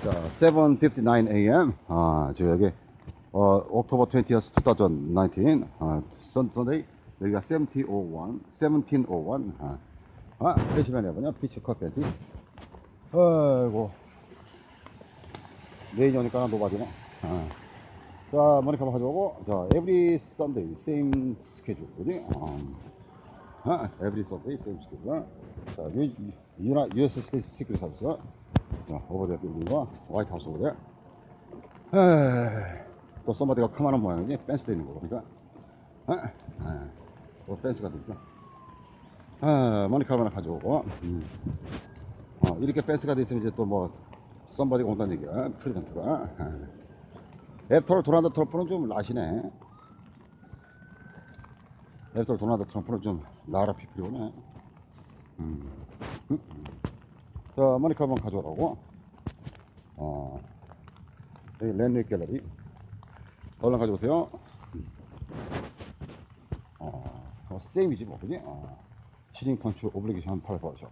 자, 7:59 a.m. 저 여기 October 20th, 2019. Sunday. 여기가 1701. 페이시면에 뭐냐? 피치 컷밴드. 아이고. 내일 오니까 노바디네. 자, 머리카락 가져오고, 자, every Sunday, same schedule. 그지? every Sunday, same schedule. 자, US State Secret Service. 자, 오버대 빌딩과 화이트하우스 오버대. 또 썸바디가 카마란 모양이지? 펜스돼 있는 거 보니까. 또 펜스가 돼 있어. 머리카락 하나 가져오고. 이렇게 펜스가 돼 있으면 이제 또 뭐, 썸바디가 온다는 얘기야. 프리젠트가. 애프터 도널드 트럼프는 좀 라시네. 애프터 도널드 트럼프는 좀 나라 피플이오네. 자, 머리카락 한번 가져오라고. 여기 랜드 갤러리. 얼른 가져오세요. 세임이지 뭐, 그지? 치링턴 추 오블리게이션 팔아버리죠.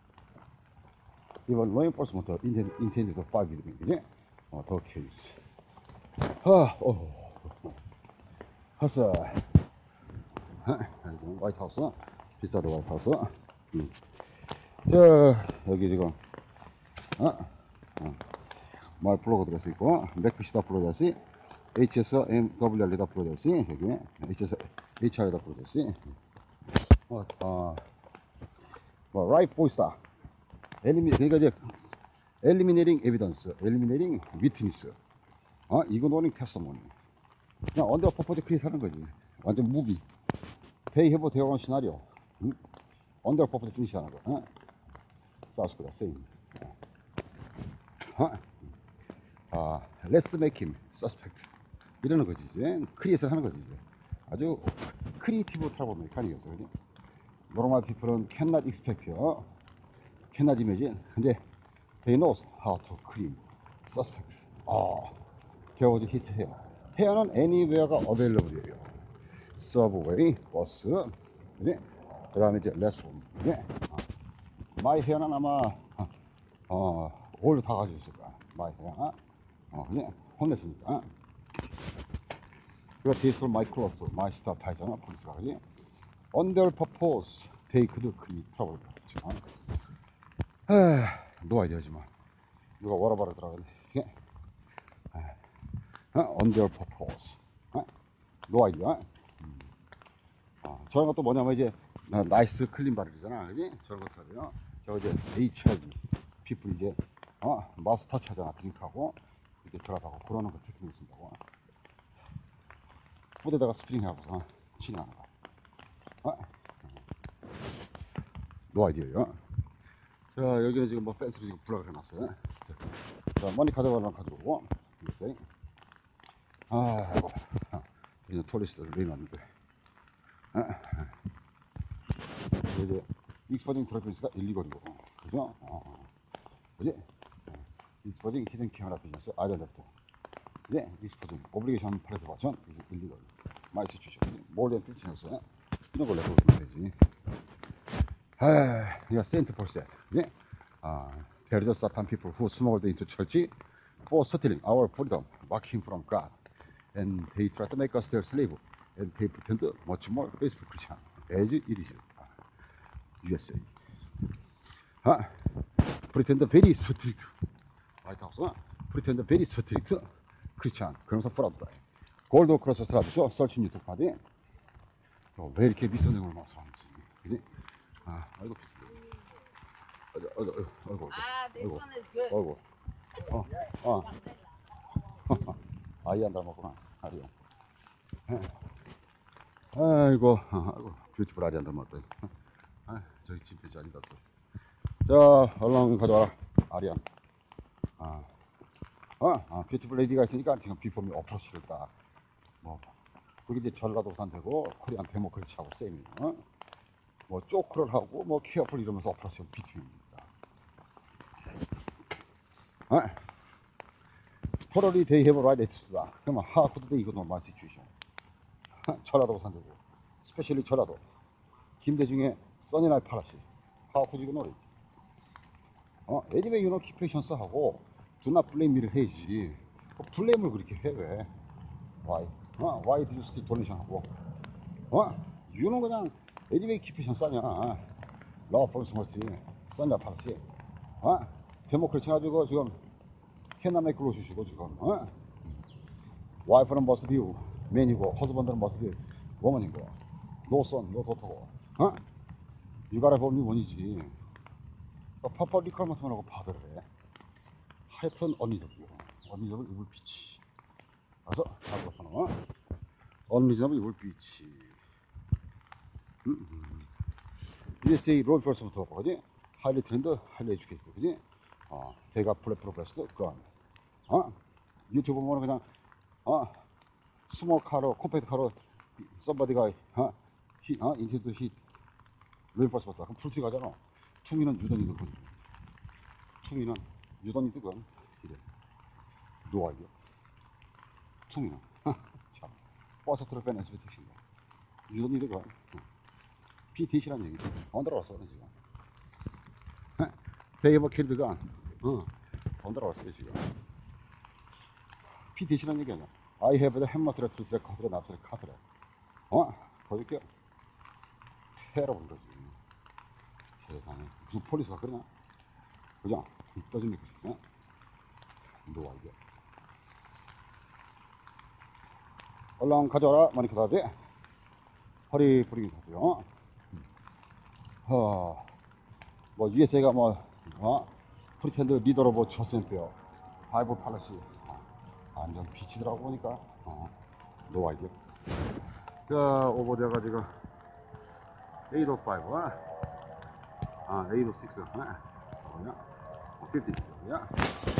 이번 레인포스먼트 인텐디드 5 이름이, 그지? 더 케이스. 하스. 화이트하우스. 비싸도 화이트하우스. 자, 여기 지금, 말 플러그 들어서 있고, 맥피시다 플러그다시, HSMWR에다 플러그다시, 여기, HR에다 플러그다시, 라이프 보이스다. 그러니까 이제, 엘리미네이팅 에비던스, 엘리미네이팅 위트니스. 이거 노닝 테스트모니. 그냥 언더 퍼포즈 크리에이트 하는 거지. 완전 무비. 데이 해보 대화원 시나리오. 언더 퍼포즈 피니시 하는 거. 사우스코리아 세임. Let's make him suspect. 이러는 거지, 이제. 크리에이트 하는 거지, 이제. 아주 크리에이티브 트러블 메카닉이었어, 그지? Normal people은 cannot expect here. cannot imagine. 근데, they know how to create suspect. 겨우지 his hair. hair는 anywhere가 available이에요. subway, 버스, 그지? 그 다음에 이제 restroom, 그지? my hair는 아마, 올로 다 가지고 있을 거야. my hair. 그지? 혼냈으니까. 그리고 this for my clothes, my stuff 다 있잖아, 폴리스가, 그지? under purpose, they could create trouble. no idea지만. 누가 워라바라 들어가네. under purpose. no idea. 저런 것도 뭐냐면 이제, 나이스 클린 바르잖아, 그지? 저런 것도 하고요. 저 이제 HIV, people 이제, 마우스 터치 하잖아, 드링크하고, 이렇게 들어가고, 그러는 거 테크닉 쓴다고. 푸드에다가 스프링 하고서 진행하는 거. 노 아이디어요. 자, 여기는 지금 뭐 펜스로 지금 블락을 해놨어요. 자, 머니 가져가려면 가져오고, 이랬어요. 아이고. 여기는 톨리스트를 내놨는데. 이제, 익스퍼징 트래피스가 1, 2거리고, 그죠? 그지? 익스퍼징 히든 캐머라 비즈니스, 아이덴티티. 그지? 익스퍼징, 오블리게이션 프레스 버전, 1, 2거리. 마이스 주죠. 몰덴 필팅이었어요. 이런 걸 내보면 되지. 이거 세인트 폴셋. 그지? There is a Satan people who smuggled into church for stealing our freedom, mocking from God. And they try to make us their slave. And they pretend much more faithful Christian as it is. USA. Pretend very strict. 화이트하우스. Pretend very strict Christian. 그러면서 프라우드. 골드 크로스 스트라브죠. 설치 뉴트 카드. 왜 이렇게 비싼 내용을 막 사는지. 그지? 아이고. 아이고. This one is good. 아이고. 아이 안 닮았구나. 아리야. 아이고. 뷰티풀 아리 안 닮았다. 저기 집표지 아니다. 자, 얼른 가져와라. 아리안. 뷰티풀 레디가 있으니까 지금 비폼이 어프로치를 딱. 그게 이제 전라도산 되고, 코리안 데모크리치 하고 셈이에요. 뭐, 쪼크를 하고, 뭐, 케어풀 이러면서 어프로치가 비트입니다. Totally they have a right attitude다. 그러면, how could they ignore my situation? 전라도산 되고, 스페셜리 전라도. 김대중의 써니나이 파라시. How could you ignore it? anyway, you know, keep patience 하고, do not blame me를 해야지. 블레임을 그렇게 해, 왜? Why? Why did you stick donation 하고? 유는 그냥, anyway keepation 싸냐. 라우 폴스 머치, 싸냐, 팔았지. 데모크래치 가지고 지금, 캐나메 끌어 주시고, 지금, 와이프는 must be man이고, 허즈번드는 must be woman이고, no son, no daughter고, You gotta be only one이지. 퍼퍼 리컬먼트만 하고 받으래. 하여튼, 언리저블이요. 언리저블 이불 비치. 그래서, 다 그렇잖아. 언리저블 이불 비치. USA 롤 퍼스부터 그지? 하이리 트렌드, 하이리 에듀케이트, 그지? 대가 플랫프로베스트, 건. 유튜브 보면 그냥, 스몰 카로, 컴팩트 카로, 썸바디가, 인티드 히, 롤 퍼스부터. 그럼 풀트리 가잖아. 퉁이는 유던이 드건. 퉁이는 유던이 드건. 이래. 노아이요. 퉁이는. 참. 버스 트럭 뺀 SB 택시인데. 유던이 드건. PTC라는 얘기죠. 언더라왔어, 지금. 데이버 킬드가, 언더라왔어요, 지금. PTC라는 얘기 아니야. I have the 햄머스레, 트루스레, 커스레, 납스레, 카스레. 거짓게 테러본 거지. 세상에. 무슨 폴리스가 그러냐? 그죠? 떠집니까, 세상? 노아, 이게. 얼른 가져와라, 마니카 다지. 허리 부리기 하세요. 뭐, USA가 프리텐드 리더로 뭐, 저스앤페어, 바이블 팔러시. 완전 비치더라고 보니까. 노 아이디어. 자, 오버돼가지고, 805, 806, 뭐냐? 56, 야.